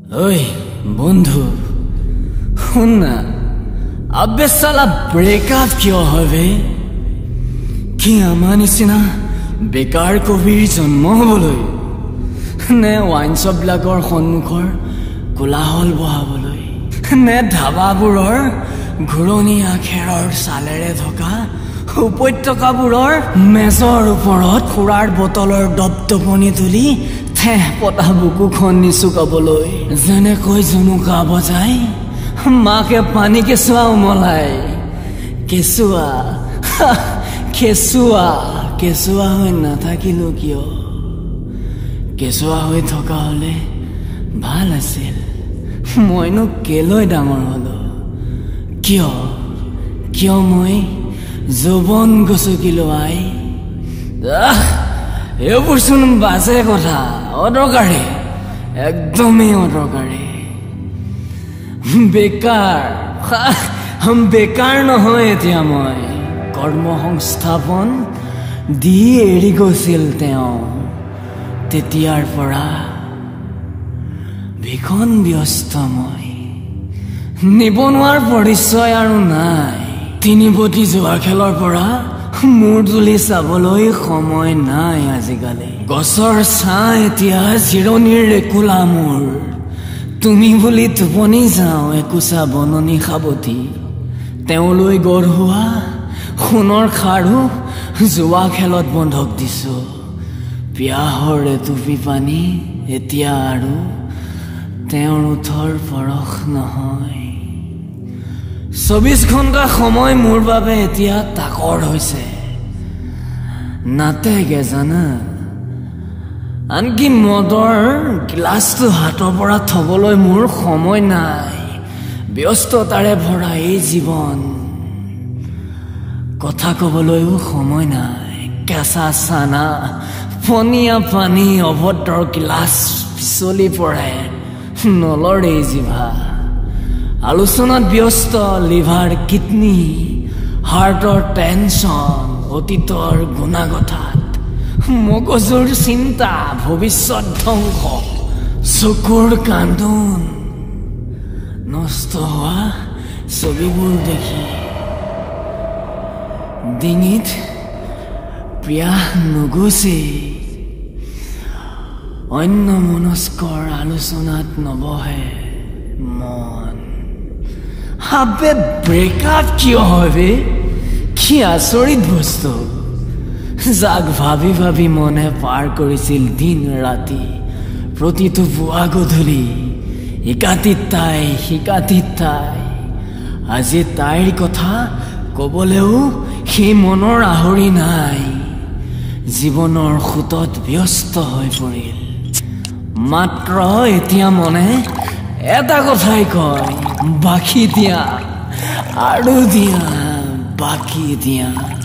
ओए बंधु শুন না আবে সালা ব্রেকআপ কিয় হবে কি আমাৰ নিচিনা বেকাৰ কবিৰ জন্ম হবলৈ নে ওয়াইন শপ বিলাকৰ সন্মুখৰ কোলাহল বহাবলৈ নে ধাবাবোৰৰ ঘুৰণীয়া খেৰৰ চালেৰে থকা উপত্যকাবোৰৰ মেজৰ ওপৰত খুৰাৰ বটলৰ দপদপনি তুলি ঠেহ পতা বুকুখন নিচুকাবলৈ যেনেকৈ জুনুকা বজাই মাকে পানী কেঁচুৱা উমলাই কেঁচুৱা কেঁচুৱা কেঁচুৱা হৈ নাথাকিলো কিয় কেঁচুৱা হৈ থকা হলে ভাল আছিল মইনো কেলৈ ডাঙৰ হলো কিয় কিয় মই যৌৱন গছকিলো আই এইবোৰ চোন বাজে কথা অদৰকাৰী একদমেই অদৰকাৰী বেকাৰ নহয় এতিয়া মই কৰ্মসংস্থাপন দি এৰি গৈছিল তেওঁ তেতিয়াৰ পৰা ভীষণ ব্যস্ত মই নিবনুৱাৰ পৰিচয় আৰু নাই তিনিবতী যোৱা খেলৰ পৰা মূৰ তুলি চাবলৈ সময় নাই আজিকালি গছৰ ছাঁ এতিয়া জিৰণিৰ ৰেকুলা মোৰ তুমি বুলি টোপনি যাওঁ একোচা বননি সাৱতি তেওঁলৈ গঢ়োৱা সোণৰ খাৰু যোৱা খেলত বন্ধক দিছো পিয়াহৰ এটুপি পানী এতিয়া আৰু তেওঁৰ ওঠৰ পৰশ নহয় 24 ঘণ্টা সময় মোৰ বাবে এতিয়া তাকৰ হৈছে নাতেগে জানা আনকি মদৰ গ্লাছটো হাতৰ পৰা থবলৈ মোৰ সময় নাই ব্যস্ততাৰে ভৰা এই জীৱন কথা কবলৈও সময় নাই কেঁচা চানা পনীয়া পানী অভদ্ৰ গ্লাছ পিছলি পৰে নলৰে জিভা আলোচনাত ব্যস্ত লিভাৰ কিডনী হাৰ্টৰ টেনচন অতীতৰ গুণাগথাত মগজুৰ চিন্তা ভৱিষ্যত ধ্বংস চকুৰ কান্দোন নষ্ট হোৱা ছবিবোৰ দেখি ডিঙিত পিয়াহ নুগুচে অন্য মনস্কৰ আলোচনাত নবহে মন আবে ব্ৰেকআপ কিয় হবে কি আচৰিত বস্তু যাক ভাবি ভাবি মনে পাৰ কৰিছিল দিন ৰাতি প্ৰতিটো পুৱা গধূলি একাতিত তাই আজি তাইৰ কথা কবলেও সেই মনৰ আহৰি নাই জীৱনৰ খুঁতত ব্যস্ত হৈ পৰিল মাত্ৰ এতিয়া মনে এটা কথাই কয় বাকী দিয়া আৰু দিয়া বাকী দিয়া